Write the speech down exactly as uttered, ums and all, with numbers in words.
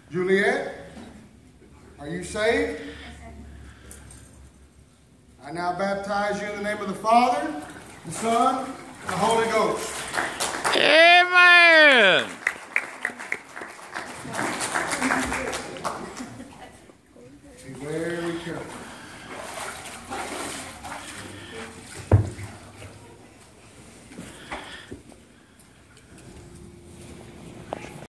Juliet, are you saved? I now baptize you in the name of the Father, the Son, and the Holy Ghost. Amen.